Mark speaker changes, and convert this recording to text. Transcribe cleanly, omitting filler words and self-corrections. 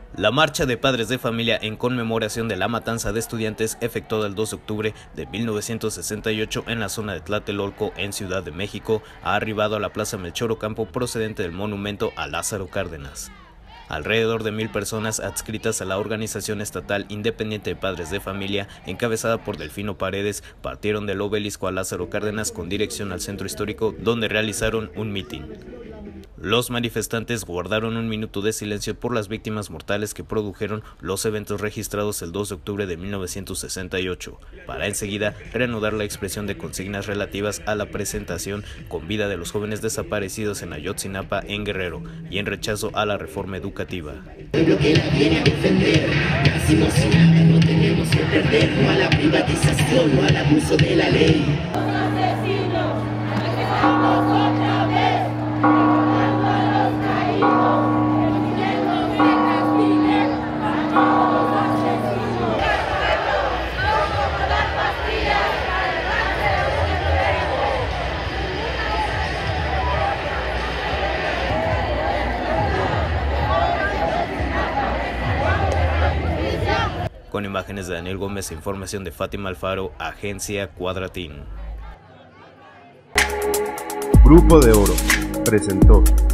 Speaker 1: La marcha de padres de familia en conmemoración de la matanza de estudiantes efectuada el 2 de octubre de 1968 en la zona de Tlatelolco, en Ciudad de México, ha arribado a la Plaza Melchor Ocampo procedente del monumento a Lázaro Cárdenas. Alrededor de 1000 personas adscritas a la Organización Estatal Independiente de Padres de Familia, encabezada por Delfino Paredes, partieron del obelisco a Lázaro Cárdenas con dirección al centro histórico, donde realizaron un mitin. Los manifestantes guardaron un minuto de silencio por las víctimas mortales que produjeron los eventos registrados el 2 de octubre de 1968, para enseguida reanudar la expresión de consignas relativas a la presentación con vida de los jóvenes desaparecidos en Ayotzinapa, en Guerrero, y en rechazo a la reforma educativa.
Speaker 2: Pueblo que la viene a defender, nacimos sin nada, no tenemos que perder, no a la privatización, no al abuso de la ley.
Speaker 1: Con imágenes de Daniel Gómez e información de Fátima Alfaro, Agencia Cuadratín.
Speaker 3: Grupo de Oro presentó